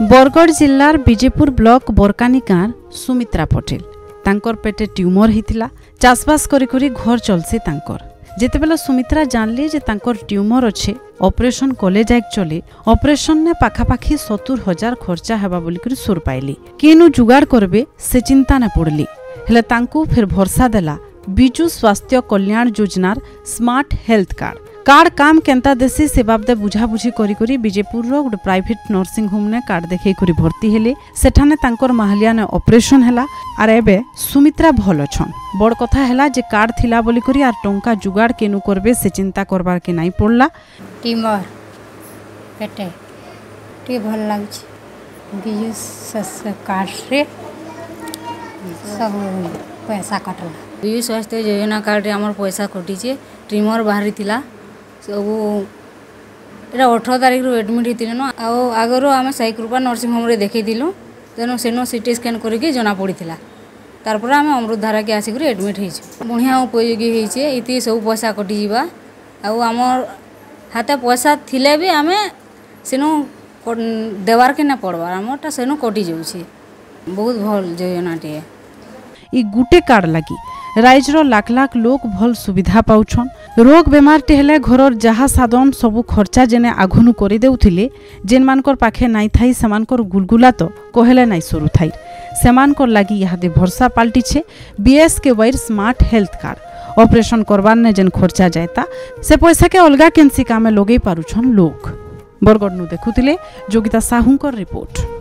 बरगढ़ जिल्लार विजेपुर ब्लॉक बरकानी गाँव सुमित्रा पटेल तांकर पेटे ट्यूमर हिथिला। चाषबास करी करी घर चलसी तांकर। जेतेबेला सुमित्रा जानली जे तांकर ट्यूमर अच्छे ऑपरेशन कले जाए चले ऑपरेशन ने पाखापाखी 70,000 खर्चा हेबा बोली करी सुर पाइली। केनु जुगाड़ करबे से चिंता न पड़ली। हेले तांकू फिर भरसा देला बिजु स्वास्थ्य कल्याण योजनार स्मार्ट हेल्थ कार्ड काम केंता देसी से बाबदे बुझाबुझी करी करी विजेपुर रो गोटे प्राइवेट नर्सिंग होम ने कार्ड देखै करी भर्ती हेले। सेठाने तांकर माहलिया ने ऑपरेशन हैला आर एबे सुमित्रा भल छन। बड़ कथा हैला जे कार्ड थिला बोली करी आर टंका जुगाड़ केनु करबे से चिंता करबार के नाही पड़ला। ट्यूमर पेटे टी भल लाग बिजु स्वास्थ्य कार्ड रे सब पैसा कटला। बिजु स्वास्थ्य योजना कार्ड रे हमर पैसा कटी छे। ट्यूमर बाहरी थिला सब एटा 18 तारिख रो एडमिट हितिले न आगरो आमे साइकृपा नर्सिंग होम रे देखै दिलु तेनो सेनो सीटी स्कैन करके जना पड़ीथिला। तारपर आमे अमृतधारा के आसी करे एडमिट हेछु। बढ़िया उपयोगी हेछे। इति सब पैसा कटि जीवा आ हमर हाते पैसा थिले भी आमे सेनो देवार के न पड़वा हमरटा सेनो कटि जाउ छी। बहुत भल योजना टे ई गुटे कार्ड लगी राइजर लाख लाख लोग भल सुविधा पाउछन। रोग बेमार टे हेले घरर जहा साधन सबु खर्चा जेने आघुनु करि देउथिले जेन मानकर पाखे नाइ थाई समानकर गुलगुला तो कहले नाइ सरू थाई। समानकर लागी यादे भरसा पाल्टी छे बीएसके वायर स्मार्ट हेल्थ कार्ड। ऑपरेशन करबार ने जेन खर्चा जायता से पैसा के अलगा केनसी कामे लगै पारुछन लोग। बरगढ़ नु देखुथिले जोगिता साहुंकर रिपोर्ट।